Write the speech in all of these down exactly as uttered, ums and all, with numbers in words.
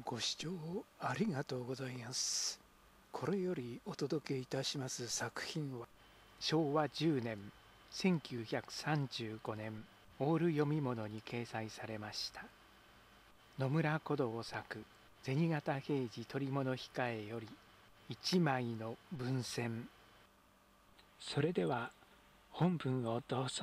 ご視聴ありがとうございます。これよりお届けいたします作品は、しょうわじゅうねんせんきゅうひゃくさんじゅうごねんオール読み物に掲載されました野村鼓童作銭形平次捕物控えより一枚の文選。それでは本文をどうぞ。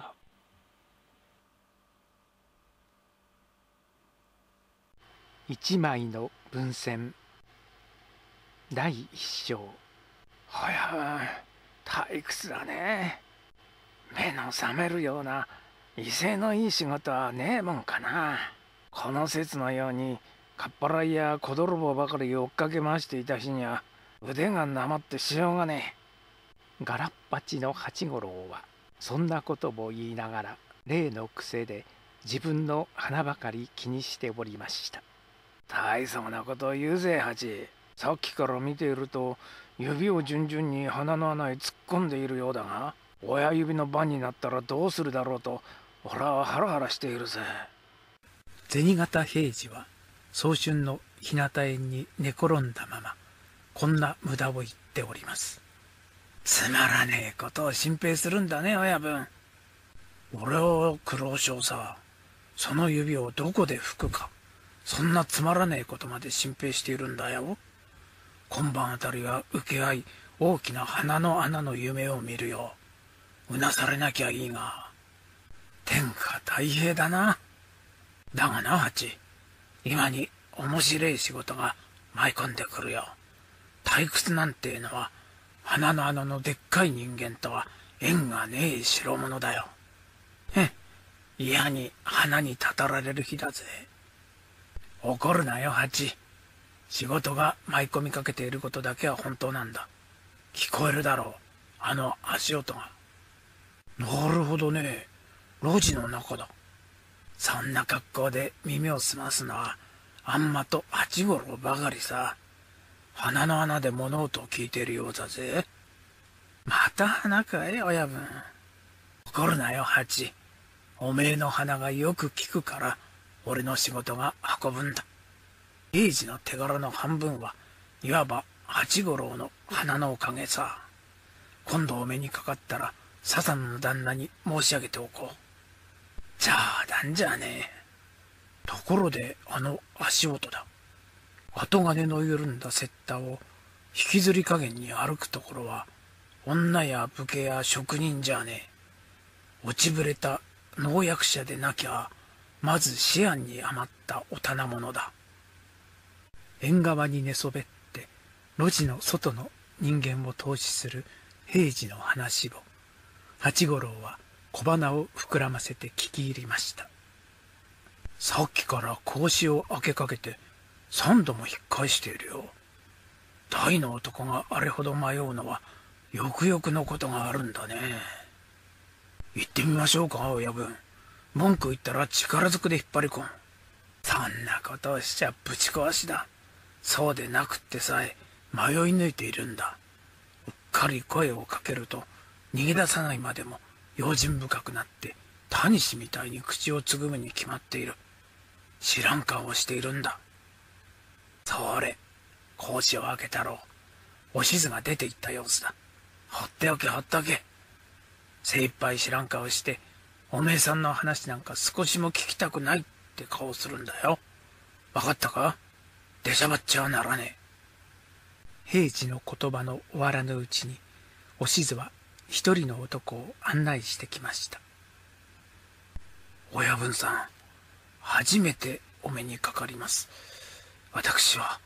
一枚の文選だい一章。はや退屈だね。目の覚めるような威勢のいい仕事はねえもんかな。この説のようにかっぱらいや小泥棒ばかり追っかけ回していた日には腕がなまってしようがねえ。ガラッパチの八五郎はそんなことも言いながら例の癖で自分の鼻ばかり気にしておりました。大層なことを言うぜ、ハチ。さっきから見ていると指を順々に鼻の穴へ突っ込んでいるようだが、親指の番になったらどうするだろうと俺はハラハラしているぜ。銭形平次は早春の日向園に寝転んだままこんな無駄を言っております。つまらねえことを心配するんだね、親分。俺は苦労性さ。その指をどこで拭くか、そんなつまらねえことまで心配しているんだよ。今晩あたりは受け合い大きな鼻の穴の夢を見るよ。うなされなきゃいいが。天下太平だな。だがな、ハチ、今に面白い仕事が舞い込んでくるよ。退屈なんていうのは鼻の穴のでっかい人間とは縁がねえ代物だよ。へっ、嫌に鼻にたたられる日だぜ。怒るなよ、ハチ。仕事が舞い込みかけていることだけは本当なんだ。聞こえるだろう、あの足音が。なるほどね、路地の中だ。そんな格好で耳を澄ますのはあんまと八五郎ばかりさ。鼻の穴で物音を聞いているようだぜ。また鼻かい、親分。怒るなよ、ハチ。おめえの鼻がよく効くから俺の仕事が運ぶんだ。平次の手柄の半分はいわば八五郎の鼻のおかげさ。今度お目にかかったら笹野の旦那に申し上げておこう。冗談じゃねえ。ところであの足音だ。後金の緩んだ雪駄を引きずり加減に歩くところは女や武家や職人じゃねえ。落ちぶれた農薬者でなきゃまず思案に余ったお店者だ。縁側に寝そべって路地の外の人間を投資する平次の話を八五郎は小鼻を膨らませて聞き入りました。さっきから格子を開けかけて三度も引っ返しているよ。大の男があれほど迷うのはよくよくのことがあるんだね。行ってみましょうか、親分。文句言ったら力ずくで引っ張り込む。そんなことをしちゃぶち壊しだ。そうでなくってさえ迷い抜いているんだ。うっかり声をかけると逃げ出さないまでも用心深くなってタニシみたいに口をつぐむに決まっている。知らん顔をしているんだ。それ、格子を開けたろう。おしずが出ていった様子だ。ほっておけほっておけ。精一杯知らん顔しておめえさんの話なんか少しも聞きたくないって顔するんだよ。わかったか？出しゃばっちゃはならねえ。平次の言葉の終わらぬうちにおしずは一人の男を案内してきました。親分さん、初めてお目にかかります。私は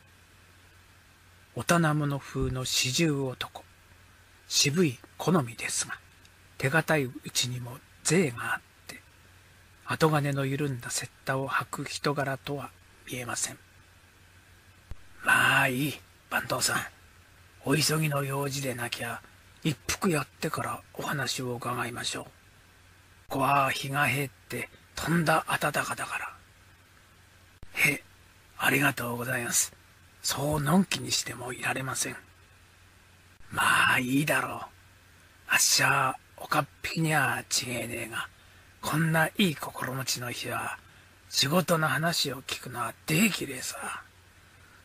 お店者風の四十男。渋い好みですが手堅いうちにも税があって後金の緩んだ雪駄を履く人柄とは見えません。まあいい、番頭さん。お急ぎの用事でなきゃ一服やってからお話を伺いましょう。ここは日が減ってとんだ暖かだから。へ、ありがとうございます。そうのんきにしてもいられません。まあいいだろう。あっしゃおかっぴきには違えねえが、こんないい心持ちの日は仕事の話を聞くのはできれいさ。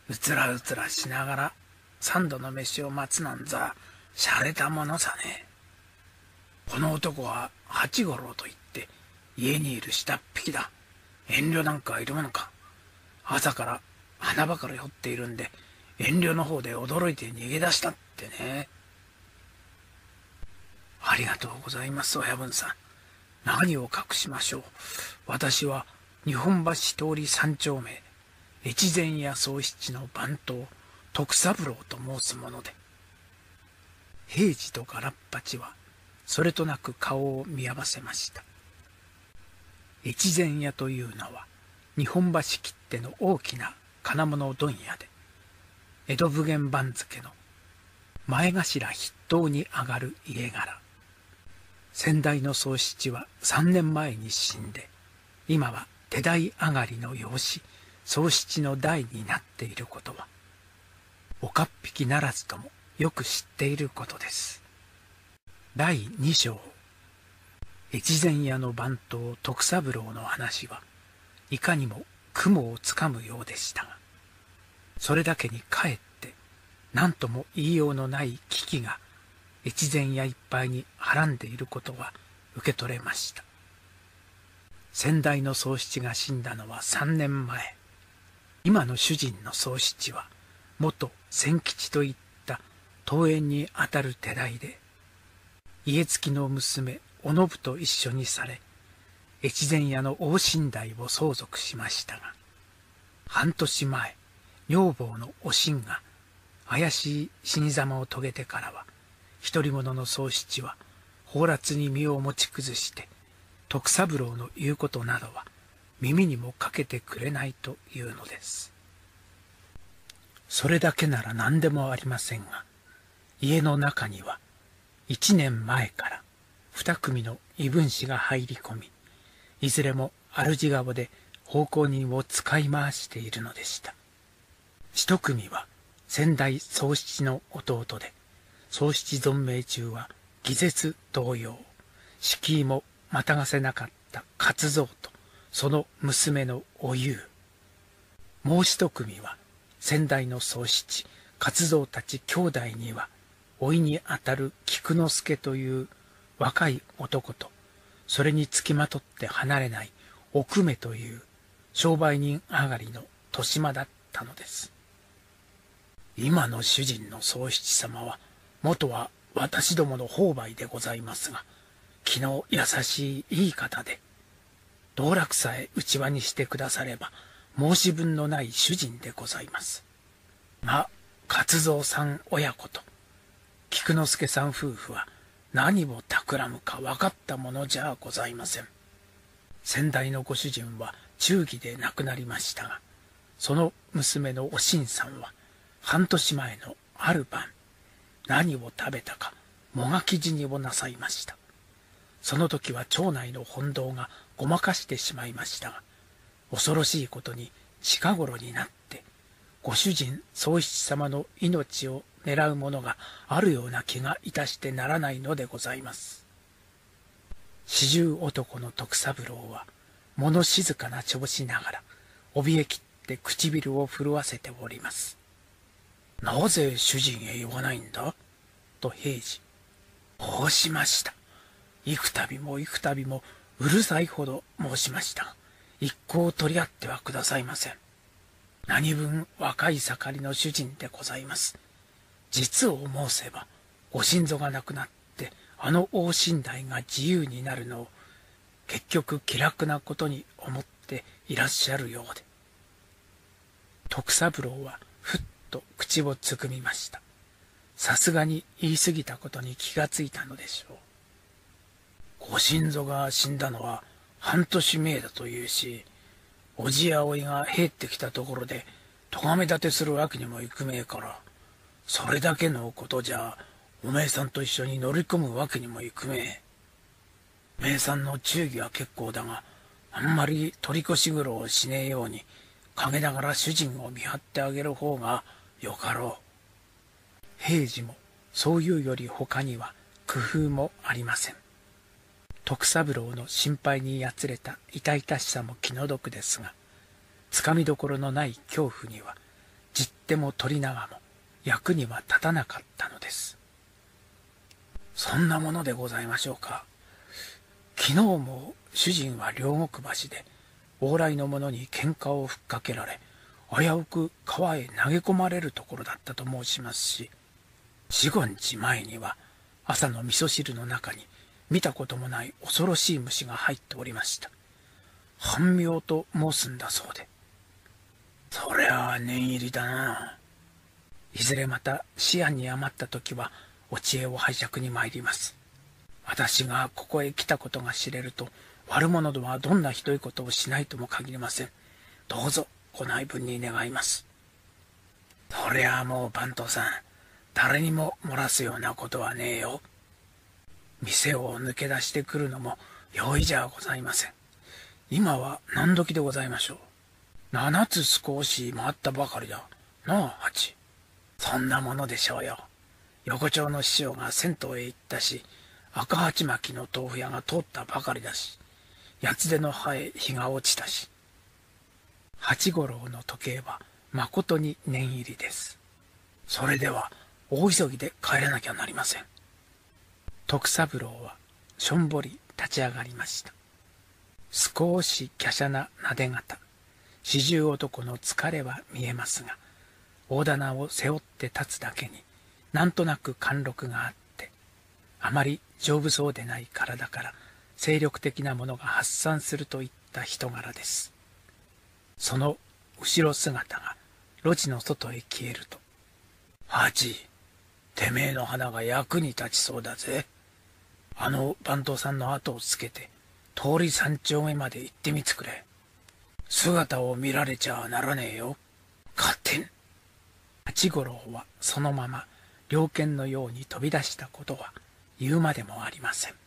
うつらうつらしながら三度の飯を待つなんざしゃれたものさね。この男は八五郎と言って家にいる下っ引きだ。遠慮なんかいるものか。朝から花ばかり掘っているんで遠慮の方で驚いて逃げ出したってね。ありがとうございます親分さん。何を隠しましょう。私は日本橋通り三丁目越前屋宗七の番頭徳三郎と申すもので。平次とガラッパチはそれとなく顔を見合わせました。越前屋というのは日本橋切手の大きな金物問屋で、江戸武言番付の前頭筆頭に上がる家柄。先代の宗七は三年前に死んで、今は手代上がりの養子宗七の代になっていることは岡っ引きならずともよく知っていることです。だいに章、越前屋の番頭徳三郎の話はいかにも雲をつかむようでしたが、それだけにかえって何とも言いようのない危機が越前屋いっぱいにはらんでいることは受け取れました。先代の宗七が死んだのは三年前。今の主人の宗七は元千吉といった東縁にあたる手代で、家付きの娘おのぶと一緒にされ、越前屋の大寝台を相続しましたが、半年前女房のおしんが怪しい死に様を遂げてからは、独り者の宗七は放埓に身を持ち崩して、徳三郎の言うことなどは耳にもかけてくれないというのです。それだけなら何でもありませんが、家の中には一年前から二組の異分子が入り込み、いずれも主顔で奉公人を使い回しているのでした。一組は先代宗七の弟で、宗七存命中は義絶同様、敷居もまたがせなかった勝蔵とその娘のおゆう。もう一組は先代の宗七、勝蔵たち兄弟には甥にあたる菊之助という若い男と、それにつきまとって離れない奥目という商売人上がりの年間だったのです。今の主人の宗七様は元は私どもの朋輩でございますが、気の優しいいい方で、道楽さえ内輪にしてくだされば申し分のない主人でございます。が勝蔵さん親子と菊之助さん夫婦は何を企むか分かったものじゃございません。先代のご主人は忠義で亡くなりましたが、その娘のおしんさんは半年前のある晩、何を食べたかもがき死にをなさいました。その時は町内の本道がごまかしてしまいましたが、恐ろしいことに近頃になってご主人宗七様の命を狙うものがあるような気がいたしてならないのでございます。四十男の徳三郎は物静かな調子ながら怯えきって唇を震わせております。なぜ主人へ言わないんだと平次。申しました。幾度も幾度もうるさいほど申しましたが、一向取り合ってはくださいません。何分若い盛りの主人でございます。実を申せば、ご親祖が亡くなってあの大寝台が自由になるのを結局気楽なことに思っていらっしゃるようで。徳三郎はふっと口をつぐみました。さすがに言い過ぎたことに気がついたのでしょう。ご親祖が死んだのは半年前だというし、おじやおいが入ってきたところで咎め立てするわけにもいくめえから、それだけのことじゃおめえさんと一緒に乗り込むわけにもいくめえ。おめえさんの忠義は結構だが、あんまり取り越し苦労をしねえように陰ながら主人を見張ってあげる方がよかろう。平次もそういうより他には工夫もありません。徳三郎の心配にやつれた痛々しさも気の毒ですが、つかみどころのない恐怖にはじっても鳥長も役には立たなかったのです。そんなものでございましょうか。昨日も主人は両国橋で往来の者に喧嘩をふっかけられ、危うく川へ投げ込まれるところだったと申しますし、四五日前には朝の味噌汁の中に見たこともない恐ろしい虫が入っておりました。半妙と申すんだそうで。そりゃあ念入りだな。いずれまた思案に余った時はお知恵を拝借に参ります。私がここへ来たことが知れると、悪者どもはどんなひどいことをしないとも限りません。どうぞご内聞に願います。そりゃあもう番頭さん、誰にも漏らすようなことはねえよ。店を抜け出してくるのも容易じゃございません。今は何時でございましょう。七つ少し回ったばかりだ。なあ、八。そんなものでしょうよ。横丁の師匠が銭湯へ行ったし、赤鉢巻きの豆腐屋が通ったばかりだし、八つ手の葉へ日が落ちたし。八五郎の時計はまことに念入りです。それでは大急ぎで帰らなきゃなりません。徳三郎はしょんぼり立ち上がりました。少し華奢ななで方、四十男の疲れは見えますが、大棚を背負って立つだけになんとなく貫禄があって、あまり丈夫そうでない体から精力的なものが発散するといった人柄です。その後ろ姿が路地の外へ消えると、ハチ、てめえの花が役に立ちそうだぜ。あの番頭さんの後をつけて通り三丁目まで行ってみつくれ。姿を見られちゃならねえよ。勝手に。八五郎はそのまま猟犬のように飛び出したことは言うまでもありません。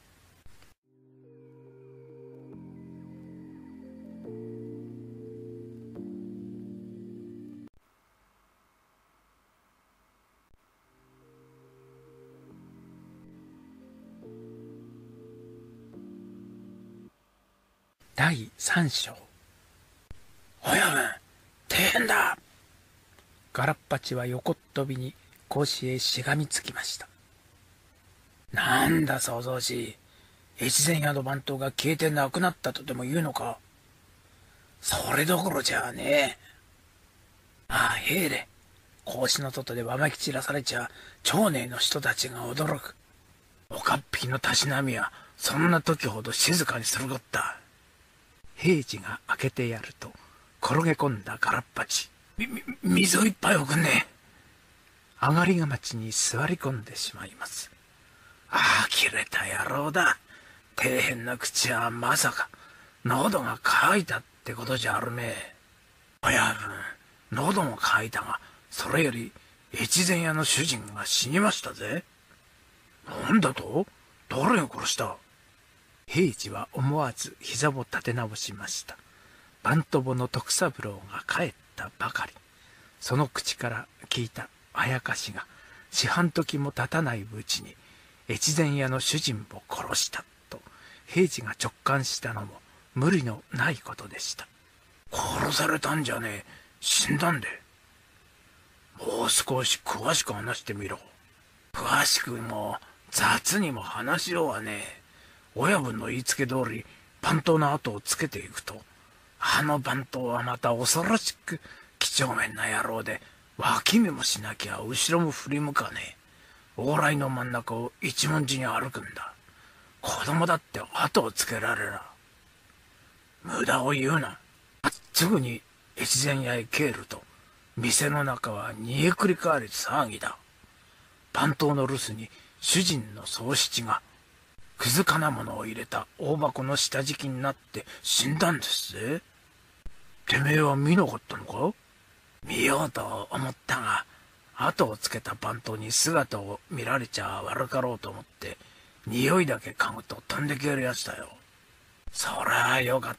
だいさん章。親分、大変だ。ガラッパチは横っ飛びに格子へしがみつきました。なんだ騒々しい。越前屋の番頭が消えてなくなったとでも言うのか。それどころじゃねえ。ああ、へえれ。格子の外でわまき散らされちゃ町内の人たちが驚く。おかっぴきのたしなみはそんな時ほど静かにするこった。平次が開けてやると転げ込んだガラッパチ。み、み、水を一杯送んねえ。上がりがまちに座り込んでしまいます。ああ、切れた野郎だ。底辺な口はまさか喉が渇いたってことじゃあるめえ。親分、喉も渇いたが、それより越前屋の主人が死にましたぜ。なんだと？誰が殺した？平次は思わず膝を立て直しました。番頭の徳三郎が帰ったばかり。その口から聞いたあやかしが四半時も経たないうちに越前屋の主人を殺したと平次が直感したのも無理のないことでした。殺されたんじゃねえ、死んだんで。もう少し詳しく話してみろ。詳しくも雑にも話しようはねえ。親分の言いつけ通り番頭の後をつけていくと、あの番頭はまた恐ろしく几帳面な野郎で、脇見もしなきゃ後ろも振り向かねえ。往来の真ん中を一文字に歩くんだ。子供だって後をつけられら。無駄を言うな。すぐに越前屋へ帰ると、店の中は煮えくり返る騒ぎだ。番頭の留守に主人の宗七がくずかなものを入れた大箱の下敷きになって死んだんですぜ。てめえは見なかったのか？見ようと思ったが、後をつけた番頭に姿を見られちゃ悪かろうと思って、匂いだけ嗅ぐと飛んでけるやつだよ。そりゃあよかった。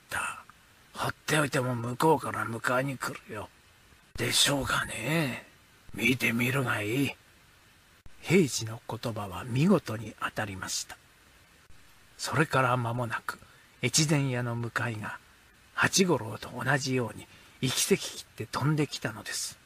放っておいても向こうから迎えに来るよ。でしょうかね。見てみるがいい。平次の言葉は見事に当たりました。それから間もなく越前屋の向かいが八五郎と同じように息せき切って飛んできたのです。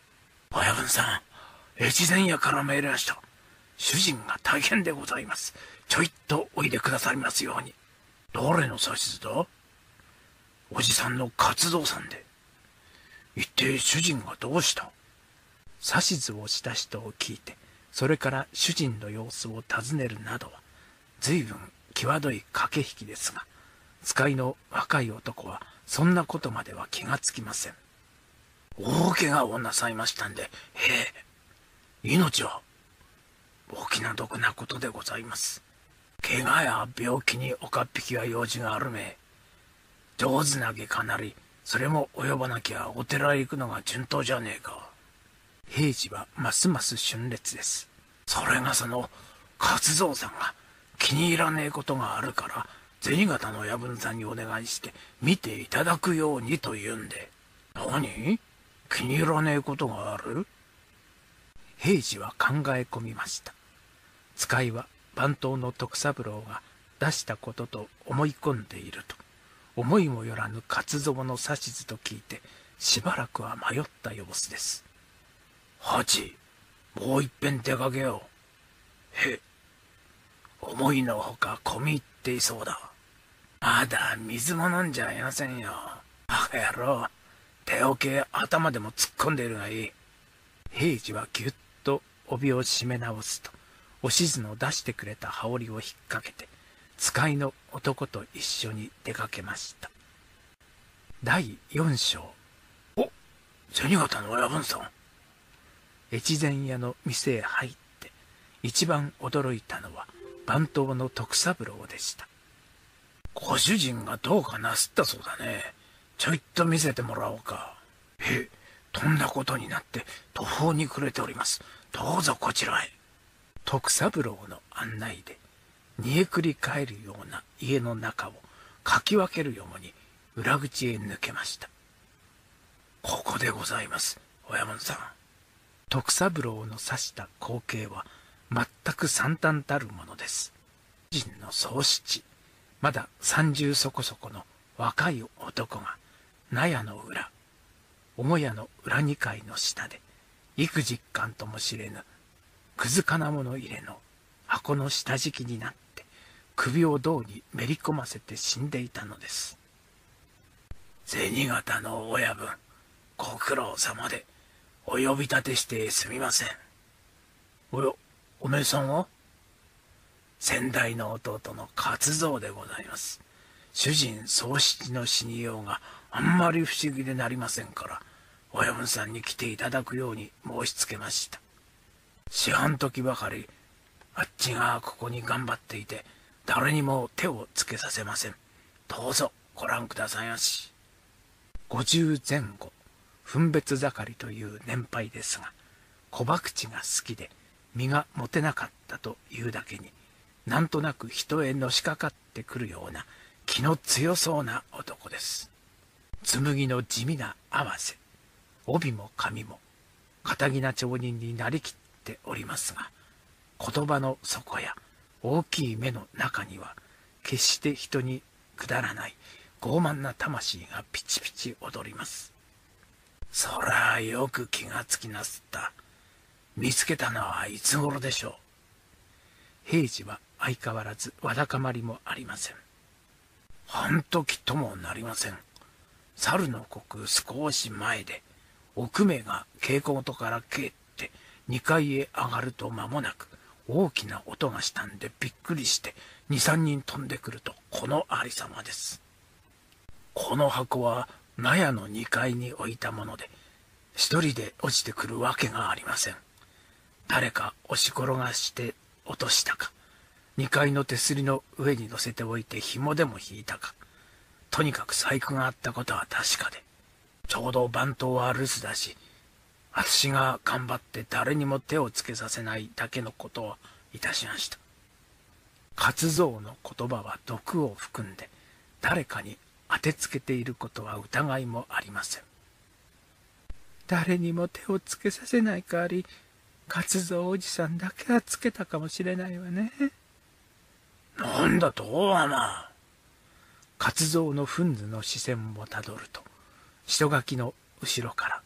親分さん、越前屋から参りました。主人が大変でございます。ちょいとおいでくださりますように。誰の指図だ？おじさんの活動さんで。一体主人がどうした？ 指図をした人を聞いて、それから主人の様子を尋ねるなどは、随分際どい駆け引きですが、使いの若い男はそんなことまでは気がつきません。 大怪我をなさいましたんで、へえ、命は？お気の毒なことでございます。怪我や病気におかっぴきは用事があるめ。上手な外科なり、それも及ばなきゃお寺へ行くのが順当じゃねえか。 平次はますます峻烈です。 それがその勝蔵さんが気に入らねえことがあるから、銭形の親分さんにお願いして見ていただくようにと言うんで。何？気に入らねえことがある？ 平次は考え込みました。使いは番頭の徳三郎が出したことと思い込んでいると、思いもよらぬ活蔵の指図と聞いて、しばらくは迷った様子です。 ハチ、もういっぺん出かけよう。へ、思いのほか込み入っていそうだ。まだ水も飲んじゃいませんよ。バカ野郎、手桶へ頭でも突っ込んでいるがいい。 平次はぎゅっと帯を締め直すと、おしずの出してくれた羽織を引っ掛けて、使いの男と一緒に出かけました。だいよん章。 お、銭形の親分さん。 越前屋の店へ入って一番驚いたのは番頭の徳三郎でした。 ご主人がどうかなすったそうだね。ちょいと見せてもらおうか。え、とんだことになって途方に暮れております。どうぞこちらへ。 徳三郎の案内で煮えくり返るような家の中をかき分けるように裏口へ抜けました。 ここでございます、親分さん。 徳三郎の指した光景は全く惨憺たるものです。主人の宗七、まだ三十そこそこの若い男が納屋の裏、母屋の裏二階の下で幾実感とも知れぬくず金物入れの箱の下敷きになって首を胴にめり込ませて死んでいたのです。 銭形の親分、ご苦労様でお呼び立てしてすみません。およ、おめえさんは？先代の弟の勝蔵でございます。主人宗七の死にようがあんまり不思議でなりませんから、親分さんに来ていただくように申しつけました。四半時ばかりあっちがここに頑張っていて、誰にも手をつけさせません。どうぞご覧くださいまし。 五十前後、分別盛りという年配ですが、小博打が好きで身が持てなかったというだけに、なんとなく人へのしかかってくるような気の強そうな男です。紬の地味な合わせ、帯も髪も堅気な町人になりきっておりますが、言葉の底や大きい目の中には決して人にくだらない傲慢な魂がピチピチ踊ります。 そらよく気がつきなすった。見つけたのはいつ頃でしょう？ 平次は相変わらずわだかまりもありません。 半時ともなりません。猿の国少し前で、奥目が稽古事から帰ってにかいへ上がると間もなく大きな音がしたんでびっくりして二三人飛んでくるとこのありさまです。この箱は納屋のにかいに置いたもので、一人で落ちてくるわけがありません。誰か押し転がして落としたか、にかいの手すりの上に乗せておいて紐でも引いたか、とにかく細工があったことは確かで、ちょうど番頭は留守だし、私が頑張って誰にも手をつけさせないだけのことをいたしました。 勝蔵の言葉は毒を含んで、誰かに当てつけていることは疑いもありません。誰にも手をつけさせない代わり、勝蔵おじさんだけはつけたかもしれないわね。 なんだとはな。 勝蔵のふんずの視線をたどると、人垣の後ろから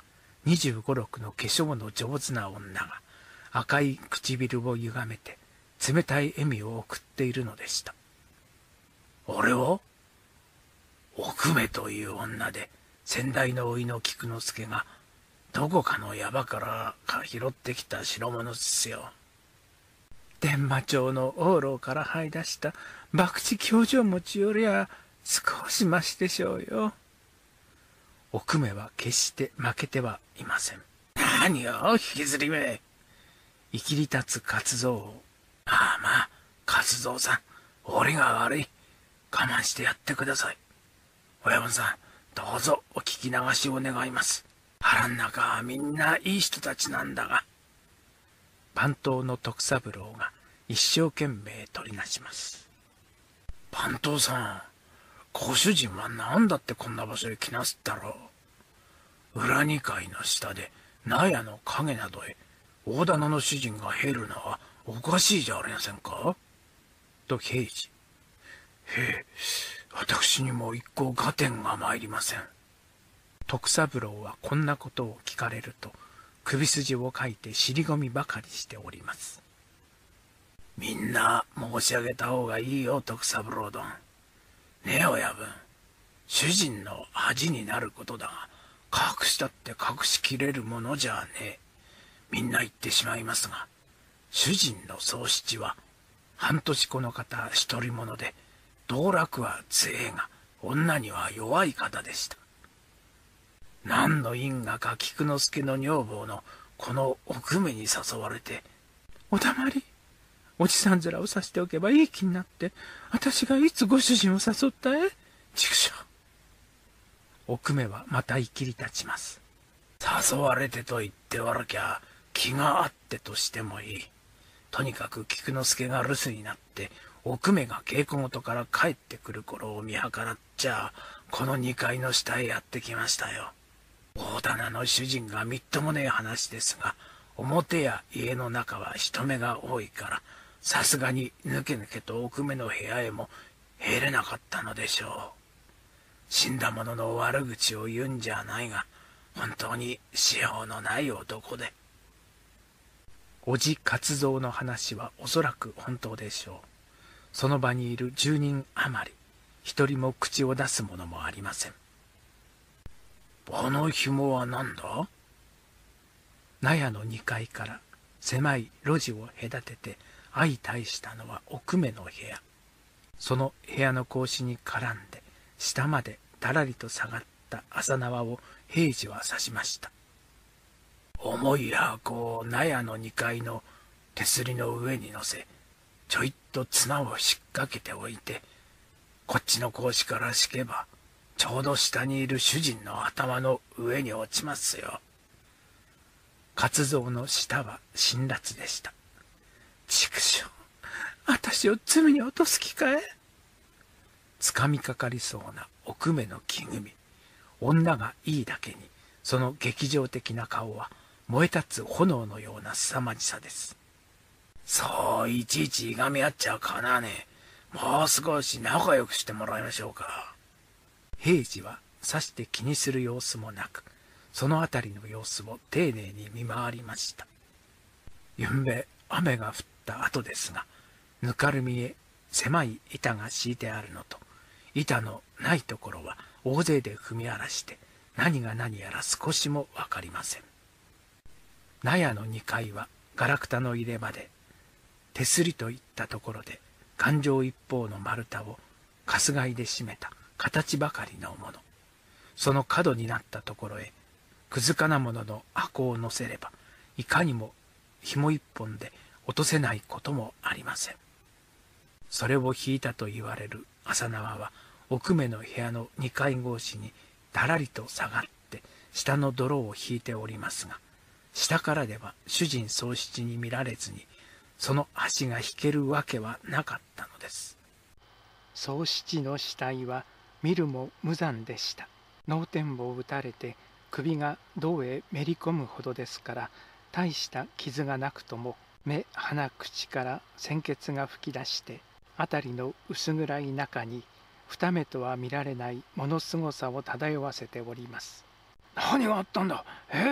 にじゅうご、ろくの化粧の上手な女が赤い唇をゆがめて冷たい笑みを送っているのでした。俺は奥目という女で、先代の甥の菊之助がどこかの山からか拾ってきた代物ですよ。伝馬町の往路から這い出した博打教場持ちよりは少しましでしょうよ。奥目は決して負けてはいません。何よ、引きずりめ。いきり立つ勝蔵を。まあまあ、勝蔵さん、俺が悪い。我慢してやってください。親分さん、どうぞお聞き流しを願います。腹ん中はみんないい人たちなんだが。番頭の徳三郎が一生懸命取りなします。番頭さん、ご主人は何だってこんな場所へ来なすったろう。裏二階の下で納屋の影などへ大店の主人が入るのはおかしいじゃありませんか。と平次。へえ、私にも一向合点が参りません。徳三郎はこんなことを聞かれると首筋をかいて尻込みばかりしております。みんな申し上げた方がいいよ、徳三郎殿。ねえ親分、主人の恥になることだが、隠したって隠しきれるものじゃねえ。みんな言ってしまいますが、主人の宗七は半年この方独り者で、道楽は強えが女には弱い方でした。何の因果か菊之助の女房のこの奥目に誘われて、お黙り。おじさん面をさしておけばいい気になって、私がいつご主人を誘ったえ。畜生。奥目はまたいきり立ちます。誘われてと言っておらきゃ気があってとしてもいい。とにかく菊之助が留守になって奥目が稽古事から帰ってくる頃を見計らっちゃこの二階の下へやってきましたよ。大店の主人がみっともねえ話ですが、表や家の中は人目が多いからさすがにぬけぬけと奥目の部屋へも入れなかったのでしょう。死んだ者の悪口を言うんじゃないが、本当にしようのない男で。おじ勝蔵の話はおそらく本当でしょう。その場にいるじゅうにん余り、一人も口を出す者もありません。場の紐は何だ。納屋のにかいから狭い路地を隔てて相対したのは奥目の部屋。その部屋の格子に絡んで下までだらりと下がった朝縄を平次は指しました。重い箱を納屋のにかいの手すりの上に乗せ、ちょいっと綱を引っ掛けておいて、こっちの格子から敷けばちょうど下にいる主人の頭の上に落ちますよ。勝蔵の舌は辛辣でした。畜生、私を罪に落とす気かえ。つかみかかりそうな奥目の気組。女がいいだけにその劇場的な顔は燃え立つ炎のような凄まじさです。そういちいちいがみ合っちゃかなわねえ。もう少し仲良くしてもらいましょうか。平次はさして気にする様子もなく、そのあたりの様子を丁寧に見回りました。ゆんべ雨が降った後ですが、ぬかるみへ狭い板が敷いてあるのと、板のないところは大勢で踏み荒らして何が何やら少しも分かりません。納屋のにかいはガラクタの入れ歯で、手すりといったところで環状一方の丸太を春日井で締めた形ばかりのもの。その角になったところへくずかなものの箱を乗せれば、いかにも紐一本で落とせないこともありません。それを引いたと言われる朝縄は奥目の部屋のにかい格子にだらりと下がって下の泥を引いておりますが、下からでは主人宗七に見られずにその足が引けるわけはなかったのです。 宗七の死体は見るも無残でした。脳天を打たれて首が胴へめり込むほどですから、大した傷がなくとも目鼻口から鮮血が噴き出して、辺りの薄暗い中に二目とは見られないものすごさを漂わせております。何があったんだ。え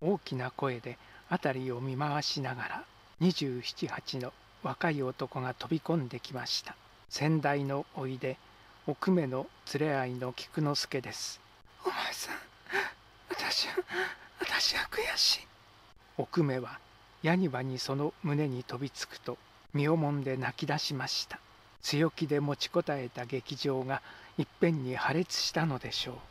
大きな声で辺りを見回しながらにじゅうなな、はちの若い男が飛び込んできました。先代の甥いで奥目の連れ合いの菊之助です。お前さん、私は私は悔しい。奥目は矢庭にその胸に飛びつくと身をもんで泣き出しました。強気で持ちこたえた劇場がいっぺんに破裂したのでしょう。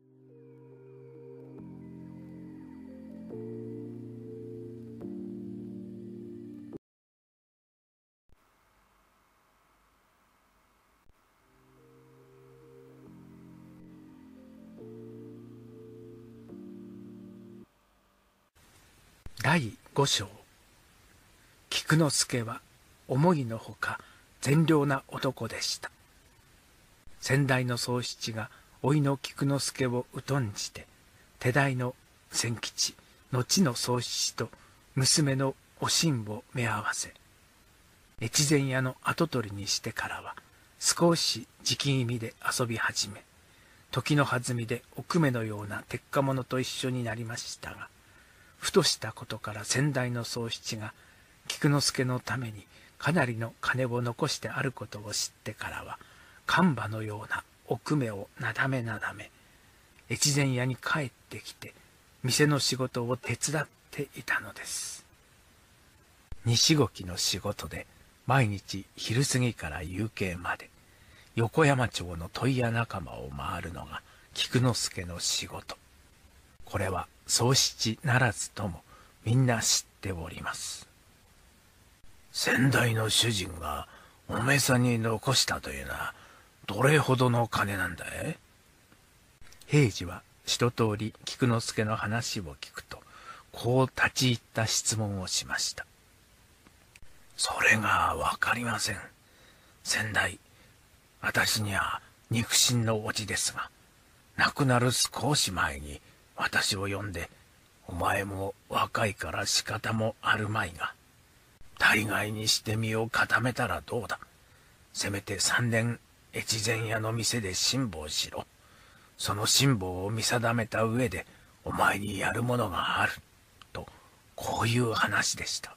だいご章。菊之助は思いのほか善良な男でした。先代の宗七が甥いの菊之助を疎んじて、手代の千吉、後の宗七と娘のおしんを目合わせ、越前屋の跡取りにしてからは少し直気味で遊び始め、時の弾みで奥目のような鉄火者と一緒になりましたが、ふとしたことから先代の宗七が菊之助のためにかなりの金を残してあることを知ってからは、神馬のような奥目をなだめなだめ、越前屋に帰ってきて店の仕事を手伝っていたのです。西ごきの仕事で毎日昼過ぎから夕景まで横山町の問屋仲間を回るのが菊之助の仕事。これは宗七ならずともみんな知っております。先代の主人がおめさんに残したというのはどれほどの金なんだい？平次は一通り菊之助の話を聞くと、こう立ち入った質問をしました。それがわかりません。先代、私には肉親のおじですが、亡くなる少し前に私を呼んで、お前も若いから仕方もあるまいが、大概にして身を固めたらどうだ。せめて三年越前屋の店で辛抱しろ。その辛抱を見定めた上でお前にやるものがある。と、こういう話でした。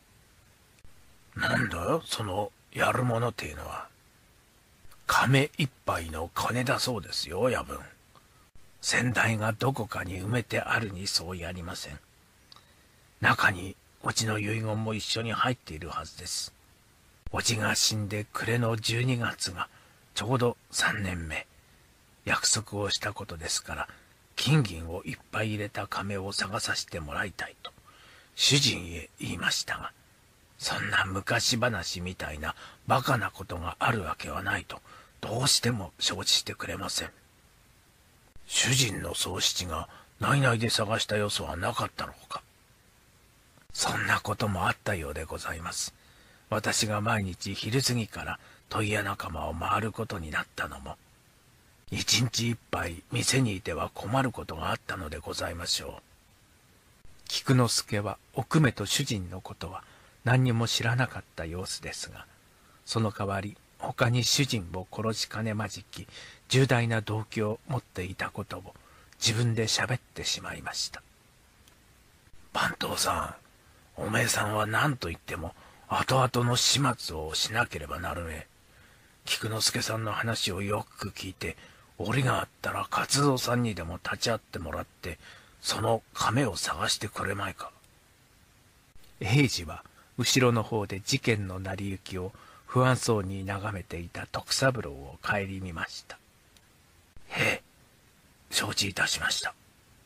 なんだよ、そのやるものっていうのは。亀一杯の金だそうですよ、夜分。先代がどこかに埋めてあるにそうやりません。中におじの遺言も一緒に入っているはずです。おじが死んで暮れのじゅうにがつがちょうどさんねんめ。約束をしたことですから、金銀をいっぱい入れた亀を探させてもらいたいと主人へ言いましたが、そんな昔話みたいなバカなことがあるわけはないとどうしても承知してくれません。主人の宗七が内々で探した様子はなかったのか。そんなこともあったようでございます。私が毎日昼過ぎから問屋仲間を回ることになったのも、一日一杯店にいては困ることがあったのでございましょう。菊之助は奥目と主人のことは何にも知らなかった様子ですが、その代わり他に主人を殺しかねまじき重大な動機を持っていたことを自分で喋ってしまいました。番頭さん、おめえさんは何と言っても後々の始末をしなければなるね。菊之助さんの話をよく聞いて、折があったら勝蔵さんにでも立ち会ってもらって、その亀を探してくれまいか。平次は後ろの方で事件の成り行きを不安そうに眺めていた徳三郎を顧みました。へえ、承知いたしました。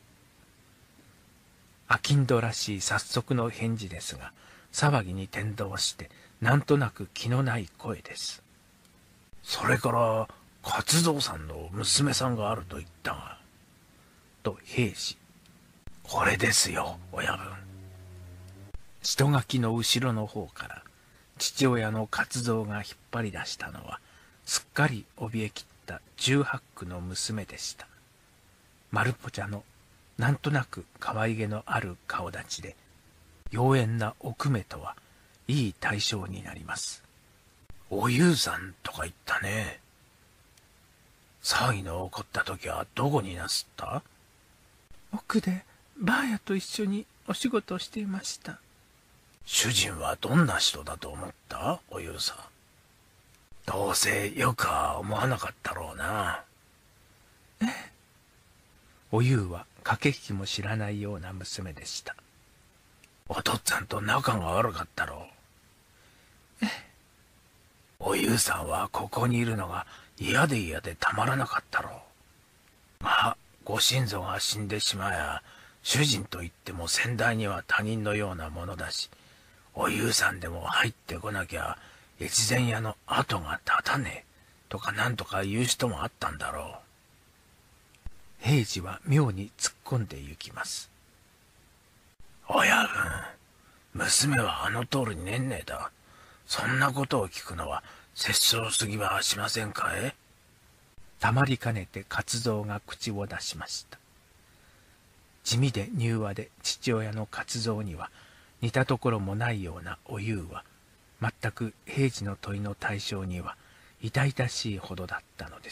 商人らしい早速の返事ですが、騒ぎに転倒してなんとなく気のない声です。それから勝蔵さんの娘さんがあると言ったが。と平次。これですよ、親分。人書きの後ろの方から父親の勝蔵が引っ張り出したのは、すっかり怯えきった十八九の娘でした。丸ぽちゃのなんとなく可愛げのある顔立ちで、妖艶な奥目とはいい対象になります。おゆうさんとか言ったね。騒ぎの起こった時はどこになすった？ 奥でばあやと一緒にお仕事をしていました。 主人はどんな人だと思った、おゆうさん。どうせよくは思わなかったろうな。 ええ。おゆうは駆け引きも知らないような娘でした。 お父っつぁんと仲が悪かったろう。 ええ。 おゆうさんはここにいるのが嫌で嫌でたまらなかったろう。まあ、ご親族が死んでしまえば、主人といっても先代には他人のようなものだし、おゆうさんでも入ってこなきゃ越前屋の後が立たねえとかなんとか言う人もあったんだろう。 平次は妙に突っ込んで行きます。 親分、娘はあの通りねんねだ。そんなことを聞くのは節操すぎはしませんかえ。 たまりかねて勝蔵が口を出しました。地味で柔和で父親の勝蔵には似たところもないようなおゆうは、全く平次の問いの対象には痛々しいほどだったのです。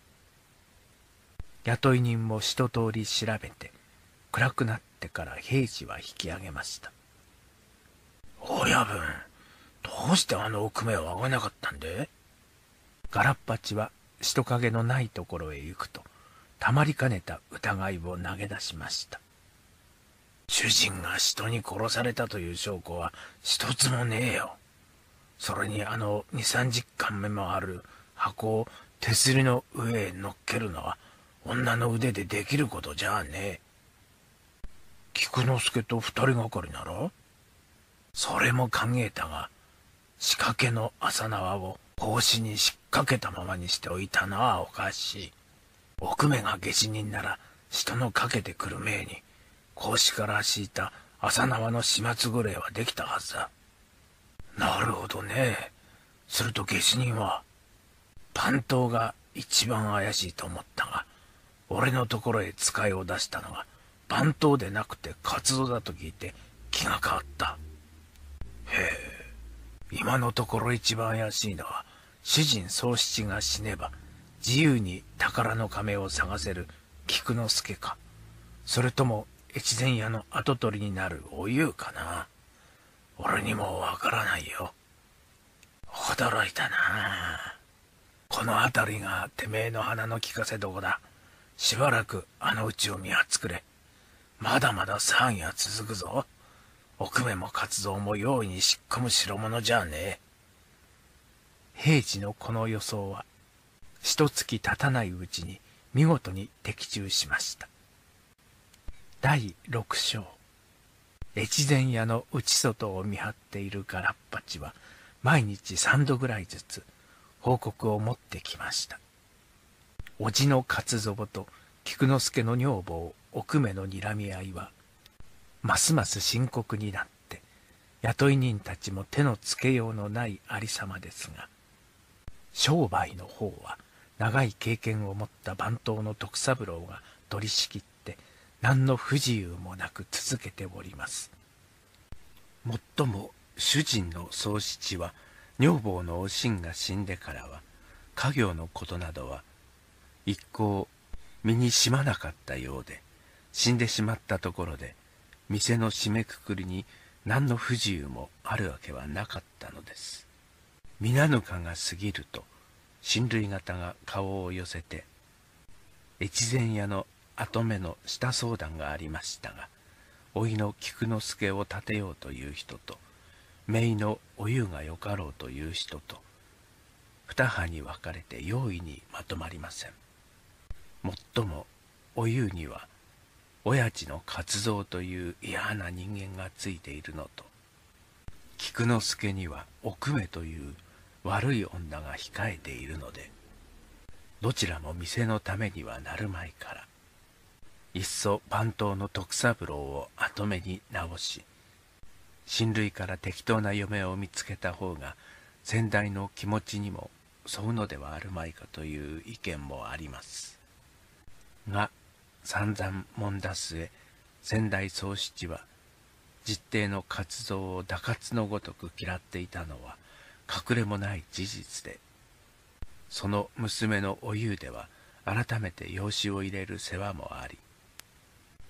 雇い人も一通り調べて、暗くなってから平次は引き上げました。 親分、どうしてあの奥目をあげなかったんで。 ガラッパチは人影のないところへ行くと、たまりかねた疑いを投げ出しました。 主人が人に殺されたという証拠は一つもねえよ。それにあの二三十貫目もある箱を手すりの上へ乗っけるのは女の腕でできることじゃあねえ。菊之助と二人がかりなら。それも考えたが、仕掛けの朝縄を格子に引っ掛けたままにしておいたのはおかしい。奥目が下手人なら人のかけてくる前に格子から敷いた朝縄の始末ぐらいはできたはずだ。なるほどね。すると下手人は番頭が一番怪しいと思ったが、俺のところへ使いを出したのが番頭でなくて活動だと聞いて気が変わった。へえ、今のところ一番怪しいのは主人宗七が死ねば自由に宝の亀を探せる菊之助か、それとも越前屋の跡取りになるおゆうかな。俺にもわからないよ。驚いたな。この辺りがてめえの鼻の利かせどこだ。しばらくあのうちを見張っつくれ。まだまだ騒ぎは続くぞ。奥目も活動も容易に引っ込む代物じゃねえ。 平次のこの予想は一月経たないうちに見事に的中しました。だいろく章。越前屋の内外を見張っているガラッパチは毎日三度ぐらいずつ報告を持ってきました。叔父の勝蔵と菊之助の女房奥目の睨み合いはますます深刻になって、雇い人たちも手のつけようのないありさまですが、商売の方は長い経験を持った番頭の徳三郎が取り仕切って何の不自由もなく続けております。もっとも主人の宗七は女房のおしんが死んでからは家業のことなどは一向身にしまなかったようで、死んでしまったところで店の締めくくりに何の不自由もあるわけはなかったのです。皆ぬかが過ぎると親類方が顔を寄せて、越前屋の跡目の下相談がありましたが、甥いの菊之助を立てようという人と、姪のおゆうがよかろうという人と、二派に分かれて容易にまとまりません。もっともおゆうには親父の勝蔵という嫌な人間がついているのと、菊之助には奥目という悪い女が控えているので、どちらも店のためにはなるまいから、いっそ番頭の徳三郎を後目に直し、親類から適当な嫁を見つけた方が先代の気持ちにも沿うのではあるまいかという意見もあります。が散々もんだ末、先代宗七は実弟の活動を打滑のごとく嫌っていたのは隠れもない事実で、その娘のおゆうでは改めて養子を入れる世話もあり、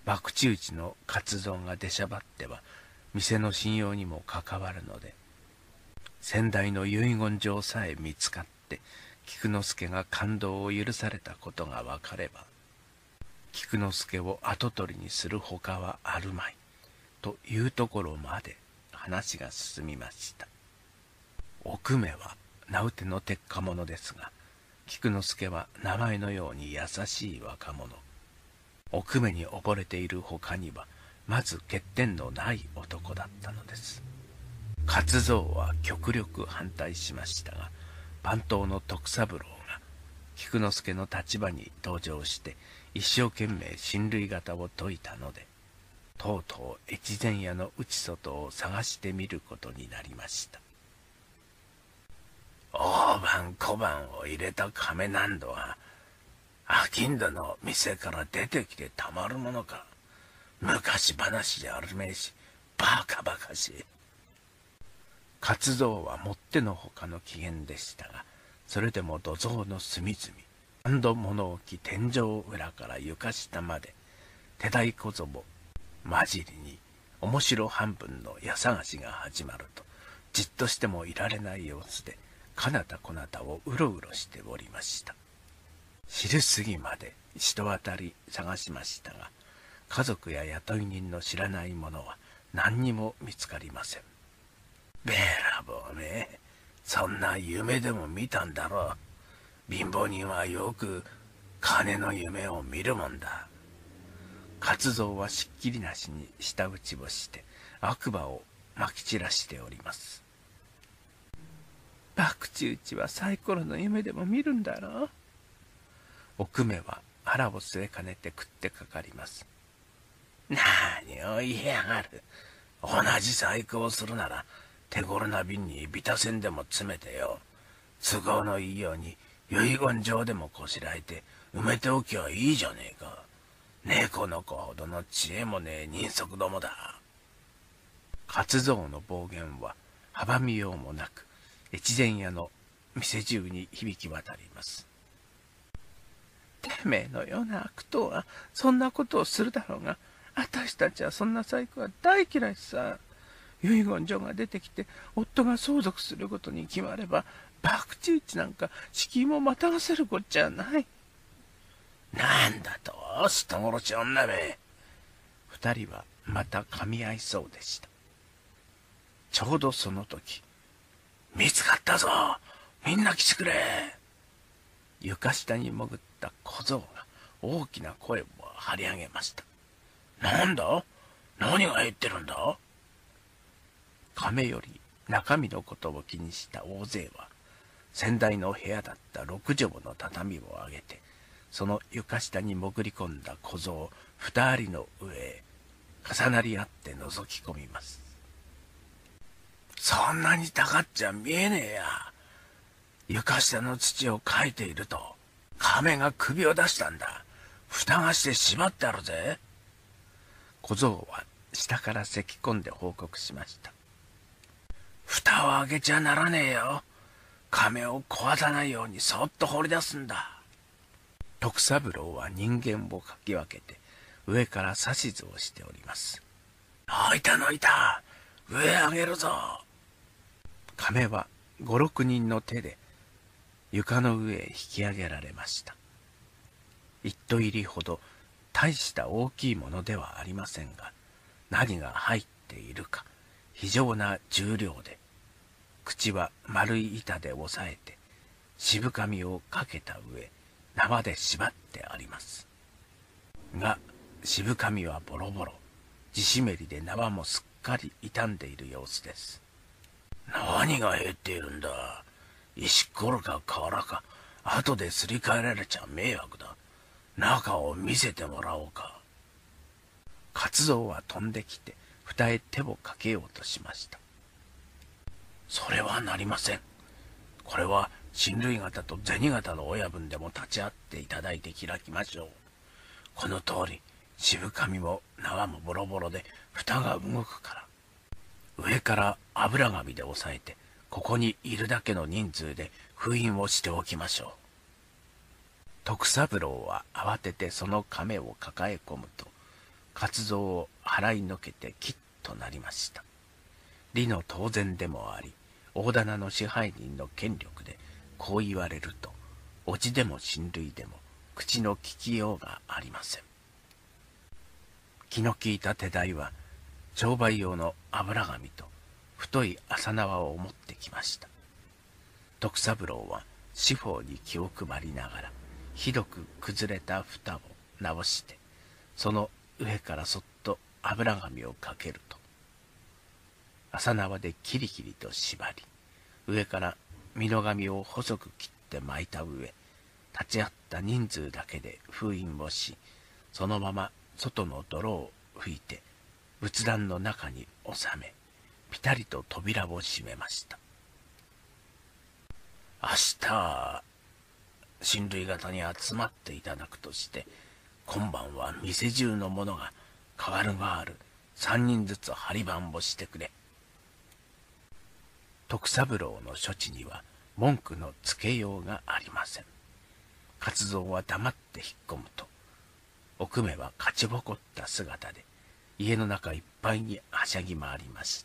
博打打ちの活動が出しゃばっては店の信用にも関わるので、先代の遺言状さえ見つかって菊之助が勘当を許されたことが分かれば、菊之助を跡取りにするほかはあるまいというところまで話が進みました。奥目は名うての鉄火者ですが、菊之助は名前のように優しい若者。奥目に溺れているほかにはまず欠点のない男だったのです。勝蔵は極力反対しましたが、番頭の徳三郎が菊之助の立場に登場して一生懸命親類方を説いたので、とうとう越前屋の内外を探してみることになりました。大判小判を入れた亀なんどは商人の店から出てきてたまるものか。昔話じゃあるめえし、バカバカしい。勝蔵はもってのほかの機嫌でしたが、それでも土蔵の隅々、何度物置天井裏から床下まで、手代小僧も混じりに面白半分の家探しが始まると、じっとしてもいられない様子で、かなたこなたをうろうろしておりました。昼過ぎまで一渡り探しましたが、家族や雇い人の知らないものは何にも見つかりません。べらぼうめ、そんな夢でも見たんだろう。貧乏人はよく金の夢を見るもんだ。勝蔵はしっきりなしに舌打ちをして悪魔をまき散らしております。博打打ちはサイコロの夢でも見るんだろう。奥目は腹を据えかねて食ってかかります。何を言いやがる。同じ細工をするなら手頃な瓶にビタ銭でも詰めてよ。都合のいいように遺言状でもこしらえて埋めておきゃいいじゃねえか。猫の子ほどの知恵もねえ人足どもだ。勝蔵の暴言は阻みようもなく越前屋の店中に響き渡ります。てめえのような悪党はそんなことをするだろうが、私たちはそんな細工は大嫌いさ。遺言状が出てきて夫が相続することに決まれば、博打打ちなんか敷居もまたがせるこっちゃない。なんだと人殺し女め。二人はまた噛み合いそうでした。ちょうどその時、見つかったぞ、みんな来てくれ。床下に潜った小僧が大きな声を張り上げました。なんだ、何が言ってるんだ。亀より中身のことを気にした大勢は、先代の部屋だった六畳の畳を上げて、その床下に潜り込んだ小僧二人の上へ重なり合って覗き込みます。そんなに高っちゃ見えねえや。床下の土をかいていると亀が首を出したんだ。蓋がしてしまってあるぜ。小僧は下から咳き込んで報告しました。蓋を開けちゃならねえよ。亀を壊さないようにそっと掘り出すんだ。徳三郎は人間をかき分けて上から指図をしております。のいたのいた、上へ上げるぞ。亀は五六人の手で床の上へ引き上げられました。一斗入りほど大した大きいものではありませんが、何が入っているか非常な重量で、口は丸い板で押さえて渋紙をかけた上、縄で縛ってあります。が渋紙はボロボロ、地湿りで縄もすっかり傷んでいる様子です。何が減っているんだ。石ころか瓦か、後ですり替えられちゃ迷惑だ。中を見せてもらおうか。勝蔵は飛んできて蓋へ手をかけようとしました。それはなりません。これは親類方と銭形の親分でも立ち会っていただいて開きましょう。この通り渋紙も縄もボロボロで蓋が動くから、上から油紙で押さえて、ここにいるだけの人数で封印をしておきましょう。徳三郎は慌ててその亀を抱え込むと、 活動を払いのけてきっとなりました。理の当然でもあり、大店の支配人の権力でこう言われると、叔父でも親類でも口の利きようがありません。気の利いた手代は商売用の油紙と太い麻縄を持ってきました。徳三郎は四方に気を配りながら、ひどく崩れた蓋を直して、その上からそっと油紙をかけると、麻縄でキリキリと縛り、上から美濃紙を細く切って巻いた上、立ち会った人数だけで封印をし、そのまま外の泥を拭いて仏壇の中に収め、ぴたりと扉を閉めました。明日親類方に集まっていただくとして、今晩は店中の者が代わる代わる三人ずつ張り番をしてくれ。徳三郎の処置には文句のつけようがありません。勝蔵は黙って引っ込むと、奥目は勝ち誇った姿で家の中いっぱいにはしゃぎ回りました。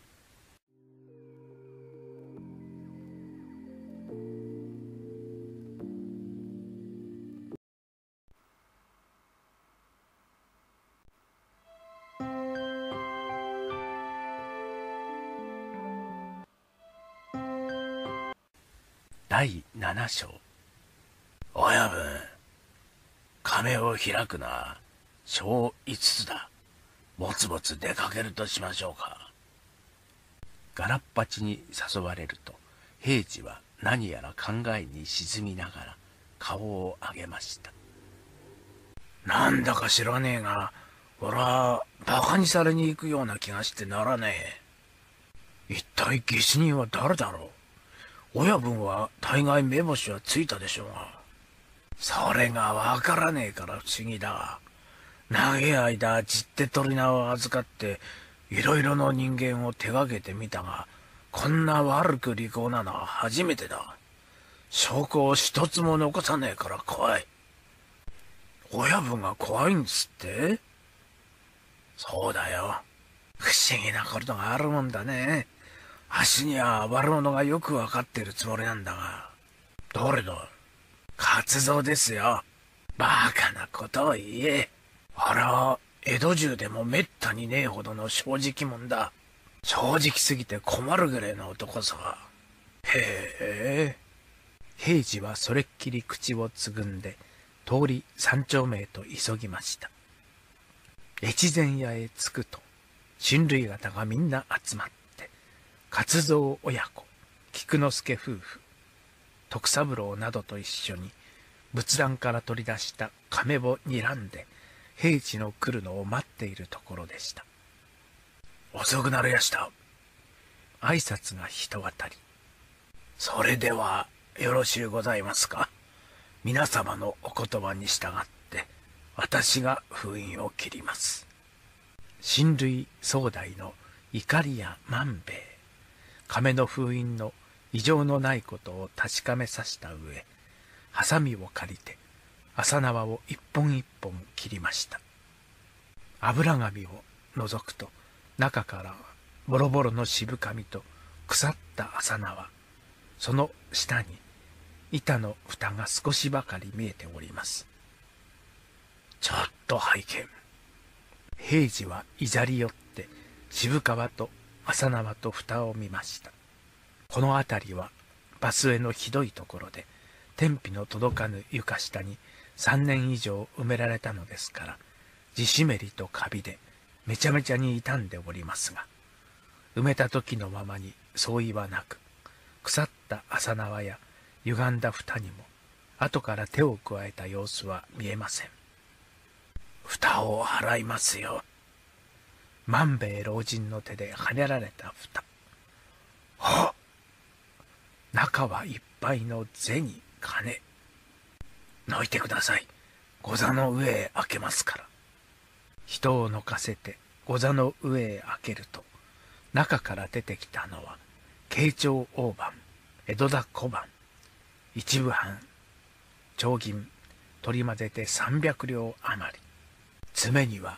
だいなな章。親分、亀を開くな。章五つだ。ぼつぼつ出かけるとしましょうか。ガラッパチに誘われると、平次は何やら考えに沈みながら顔を上げました。なんだか知らねえが、俺はバカにされに行くような気がしてならねえ。一体下手人は誰だろう。親分は大概目星はついたでしょうが、それがわからねえから不思議だ。長い間じって鳥名を預かっていろいろの人間を手がけてみたが、こんな悪く利口なのは初めてだ。証拠を一つも残さねえから怖い。親分が怖いんですって？そうだよ。不思議なことがあるもんだね。足には悪者がよくわかってるつもりなんだが。どれだ？勝蔵ですよ。バカなことを言え。あれは江戸中でもめったにねえほどの正直者だ。正直すぎて困るぐらいの男さ。へえ。平次はそれっきり口をつぐんで通り三丁目へと急ぎました。越前屋へ着くと親類方がみんな集まって、勝蔵親子、菊之助夫婦、徳三郎などと一緒に仏壇から取り出した亀を睨んで平次の来るのを待っているところでした。遅くなりやした。挨拶が人当たり。それではよろしゅうございますか。皆様のお言葉に従って私が封印を切ります。親類総代の怒りや万兵衛、亀の封印の異常のないことを確かめさせた上、ハサミを借りて麻縄を一本一本切りました。油紙を覗くと中からボロボロの渋紙と腐った麻縄、その下に板の蓋が少しばかり見えております。ちょっと拝見。平次はいざり寄って渋皮と麻縄と蓋を見ました。この辺りは場末のひどいところで、天日の届かぬ床下に三年以上埋められたのですから、地湿りとカビでめちゃめちゃに傷んでおりますが、埋めた時のままに相違はなく、腐った麻縄や歪んだ蓋にも後から手を加えた様子は見えません。蓋を払いますよ。万兵衛老人の手ではねられた蓋。はっ！中はいっぱいの銭、金。のいてください。御座の上へ開けますから。人をのかせて御座の上へ開けると、中から出てきたのは慶長大判、江戸田小判、一部藩、丁銀取り混ぜて三百両余り。詰めには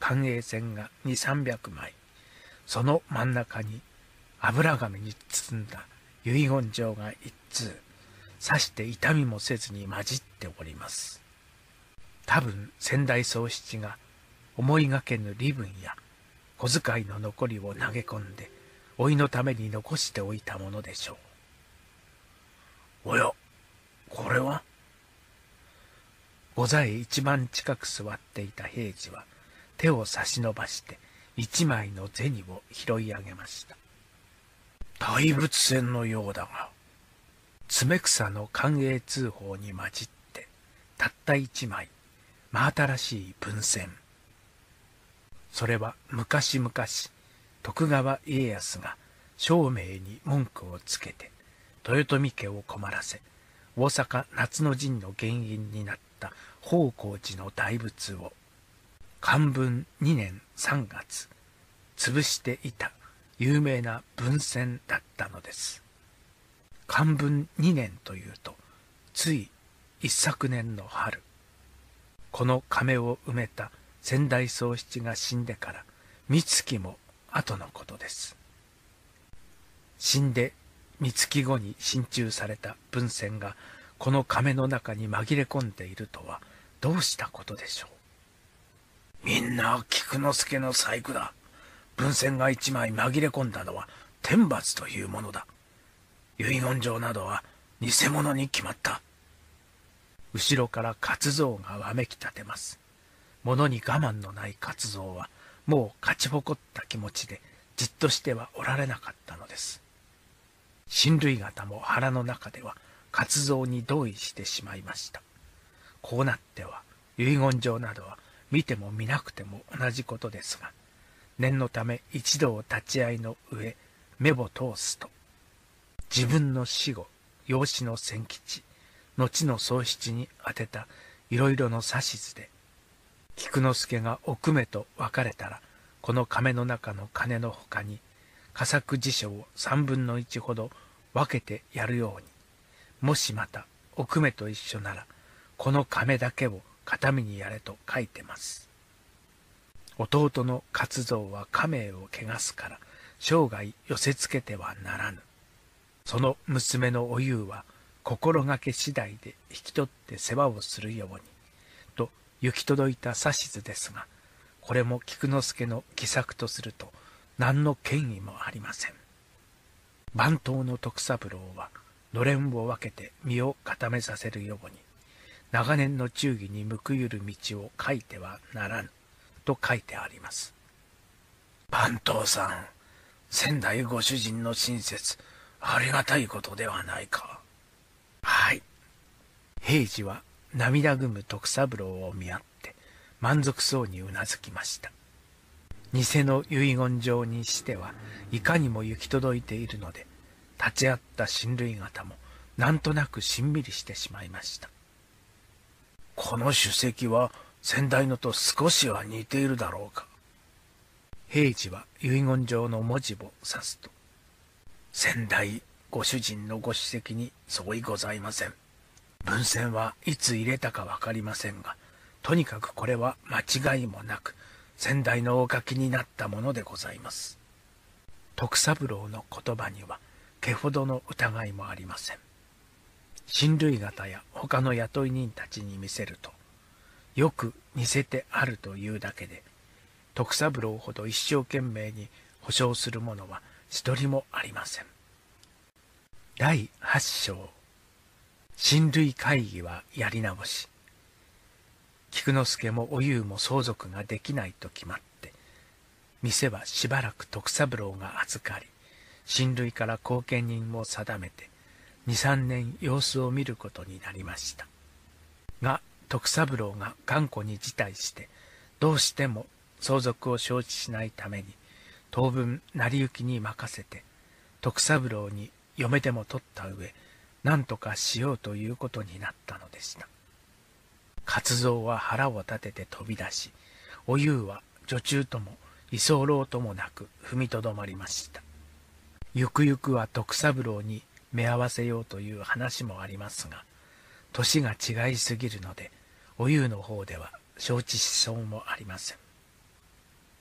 寛永線がに、さんびゃくまい、その真ん中に油紙に包んだ遺言状が一通、さして痛みもせずに混じっております。多分先代宗七が思いがけぬ利分や小遣いの残りを投げ込んで老いのために残しておいたものでしょう。おや、これは？御座へ一番近く座っていた平次は手を差し伸ばして一枚の銭を拾い上げました。大仏船のようだが、爪草の寛永通報に混じってたった一枚真新しい文銭。それは昔々徳川家康が照明に文句をつけて豊臣家を困らせ大阪夏の陣の原因になった宝光寺の大仏を寛文にねんさんがつ潰していた有名な文銭だったのです。寛文にねんというとつい一昨年の春、この亀を埋めた先代宗七が死んでから三月も後のことです。死んで三月後に進駐された文銭がこの亀の中に紛れ込んでいるとはどうしたことでしょう。みんな菊之助の細工だ。文銭が一枚紛れ込んだのは天罰というものだ。遺言状などは偽物に決まった。後ろから勝蔵がわめき立てます。物に我慢のない勝蔵はもう勝ち誇った気持ちでじっとしてはおられなかったのです。親類方も腹の中では勝蔵に同意してしまいました。こうなっては遺言状などは見ても見なくても同じことですが、念のため一同立ち会いの上目を通すと、自分の死後養子の千吉後の宗七に宛てたいろいろの指図で、菊之助が奥目と別れたらこの亀の中の金のほかに佳作辞書を三分の一ほど分けてやるように、もしまた奥目と一緒ならこの亀だけを形見にやれと書いてます。弟の勝蔵は家名を汚すから生涯寄せつけてはならぬ。その娘のおゆうは心がけ次第で引き取って世話をするようにと行き届いた指図ですが、これも菊之助の奇策とすると何の権威もありません。番頭の徳三郎はのれんを分けて身を固めさせるように、長年の忠義に報いる道を書いてはならぬと書いてあります。番頭さん、先代ご主人の親切、ありがたいことではないか。はい。平次は涙ぐむ徳三郎を見合って満足そうにうなずきました。偽の遺言状にしてはいかにも行き届いているので、立ち会った親類方もなんとなくしんみりしてしまいました。この首席は先代のと少しは似ているだろうか。平次は遺言状の文字を指すと、先代ご主人のご首席に相違ございません。文銭はいつ入れたかわかりませんが、とにかくこれは間違いもなく先代のお書きになったものでございます。徳三郎の言葉には毛ほどの疑いもありません。親類方や他の雇い人たちに見せると、よく似せてあるというだけで、徳三郎ほど一生懸命に保証する者は一人もありません。だいはち章、親類会議はやり直し。菊之助もおゆうも相続ができないと決まって、店はしばらく徳三郎が預かり、親類から後見人を定めて、二三年様子を見ることになりました。が、徳三郎が頑固に辞退して、どうしても相続を承知しないために、当分成り行きに任せて、徳三郎に嫁でも取った上、何とかしようということになったのでした。勝蔵は腹を立てて飛び出し、おゆうは女中とも居候ともなく踏みとどまりました。ゆくゆくは徳三郎に目合わせようという話もありますが、年が違いすぎるので、おゆうの方では承知しそうもありません。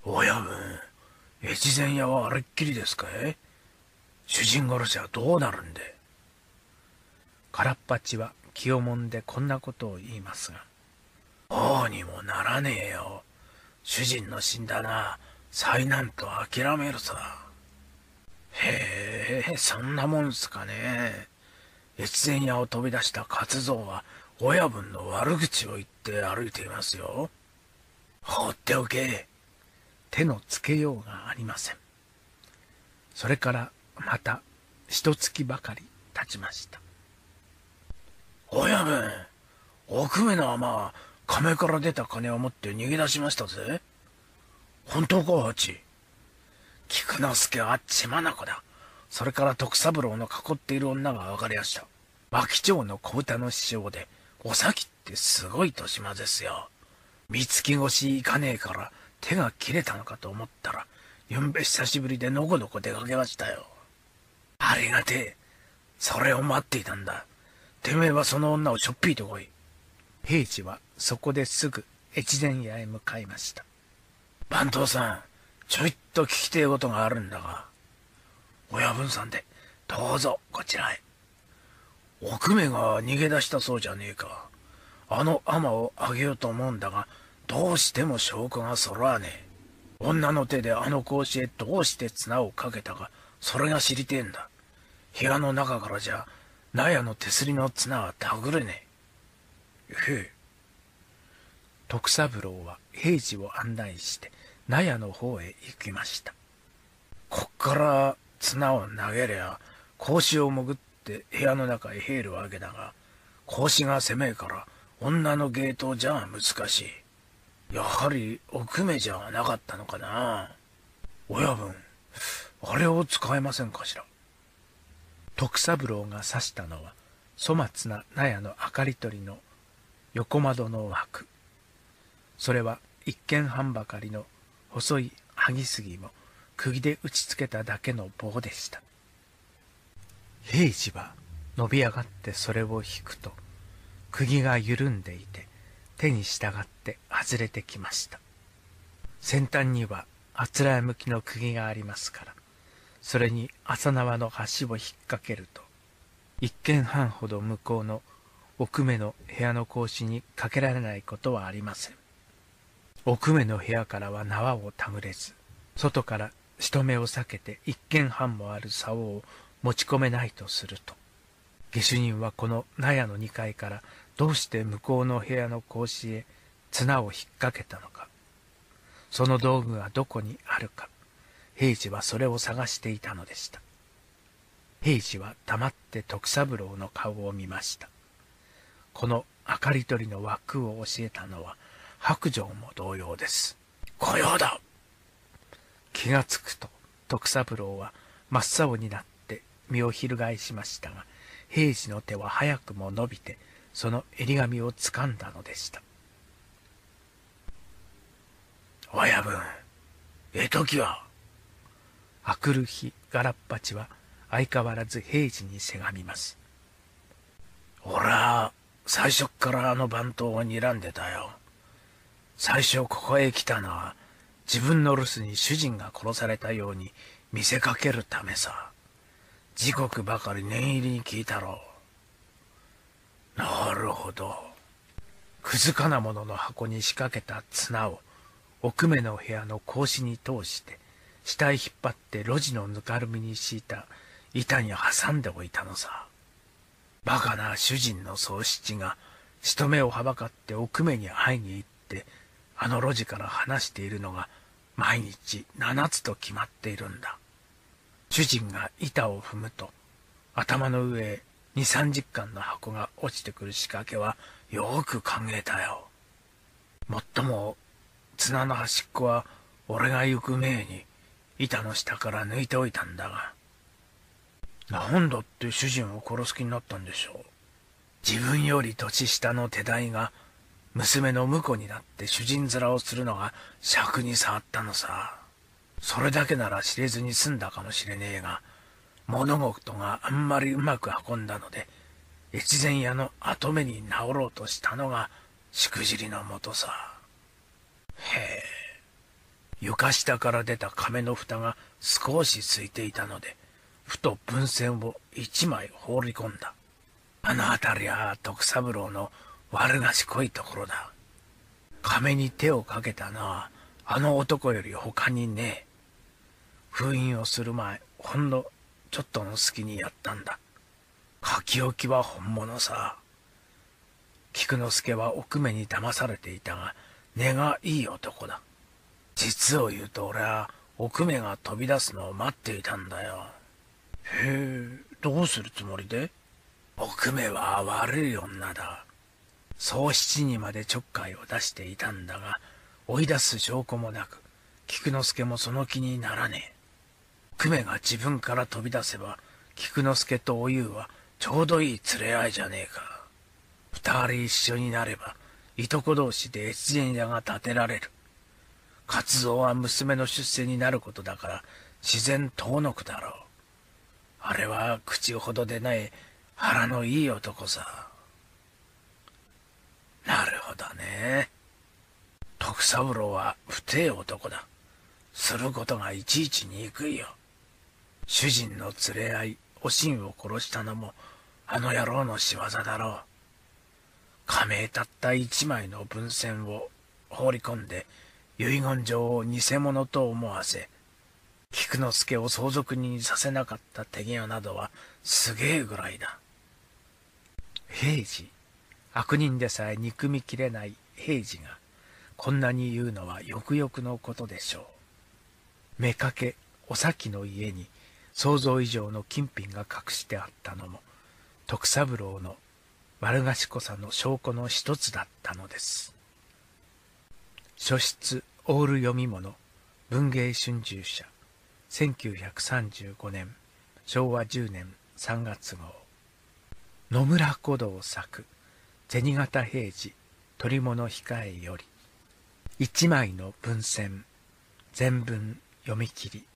親分、越前屋はあれっきりですかい？主人殺しはどうなるんで？ 空っ八は気をもんでこんなことを言いますが、 どうにもならねえよ。主人の死んだな、災難と諦めるさ。へえ、そんなもんすかね。越前屋を飛び出した勝蔵は親分の悪口を言って歩いていますよ。放っておけ。 手のつけようがありません。それからまた一月ばかり経ちました。 親分、奥目の尼は亀から出た金を持って逃げ出しましたぜ。本当か、ハチ？菊之助は血眼だ。それから徳三郎の囲っている女が分かりやした。牧長の小豚の師匠で、お咲ってすごい年島ですよ。三月越し行かねえから手が切れたのかと思ったら、ゆんべ久しぶりでのこのこ出かけましたよ。ありがてえ。それを待っていたんだ。てめえはその女をしょっぴいてこい。 平次はそこですぐ越前屋へ向かいました。 番頭さん、ちょいっと聞きてえことがあるんだが。親分さんで、どうぞこちらへ。奥目が逃げ出したそうじゃねえか。あの尼をあげようと思うんだが、どうしても証拠が揃わねえ。女の手であの格子へどうして綱をかけたか、それが知りてえんだ。部屋の中からじゃ、納屋の手すりの綱はたぐれねえ。へえ。 徳三郎は平次を案内して納屋の方へ行きました。 こっから綱を投げりゃ、格子を潜って部屋の中へ入るわけだが、格子が狭いから女の芸当じゃ難しい。やはり奥目じゃなかったのかな。親分、あれを使えませんかしら。 徳三郎が指したのは粗末な納屋の明かり取りの横窓の枠。それは一軒半ばかりの細い萩杉も釘で打ちつけただけの棒でした。平次は伸び上がってそれを引くと、釘が緩んでいて手に従って外れてきました。先端にはあつらえ向きの釘がありますから、それに朝縄の端を引っ掛けると、一軒半ほど向こうの奥目の部屋の格子にかけられないことはありません。奥目の部屋からは縄をたぐれず、外から人目を避けて一軒半もある竿を持ち込めないとすると、下手人はこの納屋の二階からどうして向こうの部屋の格子へ綱を引っ掛けたのか、その道具がどこにあるか、平次はそれを探していたのでした。平次は黙って徳三郎の顔を見ました。この明かり取りの枠を教えたのは白状も同様です。 御用だ。 気がつくと徳三郎は真っ青になって身を翻しましたが、平次の手は早くも伸びてその襟髪をつかんだのでした。 親分、えときは。 あくる日、ガラッパチは相変わらず平次にせがみます。 俺は最初っからあの番頭を睨んでたよ。最初ここへ来たのは自分の留守に主人が殺されたように見せかけるためさ。時刻ばかり念入りに聞いたろう。なるほど。 くずかなものの箱に仕掛けた綱を奥目の部屋の格子に通して下へ引っ張って路地のぬかるみに敷いた板に挟んでおいたのさ。バカな主人の宗七が人目をはばかって奥目に会いに行ってあの路地から話しているのが毎日七つと決まっているんだ。主人が板を踏むと頭の上へ二三十貫の箱が落ちてくる仕掛けはよく考えたよ。もっとも綱の端っこは俺が行く前に板の下から抜いておいたんだが。 なんだって主人を殺す気になったんでしょう。 自分より年下の手代が娘の婿になって主人面をするのが癪に障ったのさ。それだけなら知れずに済んだかもしれねえが、物事があんまりうまく運んだので越前屋の跡目に治ろうとしたのがしくじりのもとさ。 へえ、 床下から出た亀の蓋が少し空いていたので、ふと文銭を一枚放り込んだ。あの辺りは徳三郎の悪賢いところだ。亀に手をかけたのはあの男より他にねえ。封印をする前、ほんのちょっとの隙にやったんだ。書き置きは本物さ。菊之助は奥目に騙されていたが、根がいい男だ。実を言うと俺は奥目が飛び出すのを待っていたんだよ。へえ、どうするつもりで？奥目は悪い女だ。宗七にまでちょっかいを出していたんだが、追い出す証拠もなく、菊之助もその気にならねえ。奥目が自分から飛び出せば、菊之助とおゆうはちょうどいい連れ合いじゃねえか。二人一緒になれば、いとこ同士で越前屋が建てられる。勝蔵は娘の出世になることだから、自然遠のくだろう。あれは口ほどでない腹のいい男さ。なるほどね。徳三郎は不定男だ。することがいちいち憎いよ。主人の連れ合い、おしんを殺したのも、あの野郎の仕業だろう。亀たった一枚の文銭を放り込んで、遺言状を偽物と思わせ、菊之助を相続人にさせなかった手際などはすげえぐらいだ。 平次、悪人でさえ憎みきれない平次が、こんなに言うのはよくよくのことでしょう。妾、お咲の家に想像以上の金品が隠してあったのも、徳三郎の悪賢さの証拠の一つだったのです。書出オール読み物文芸春秋社せんきゅうひゃくさんじゅうごねんしょうわじゅうねんさんがつ号、野村古道作銭形平次取物控えより一枚の文銭全文読み切り。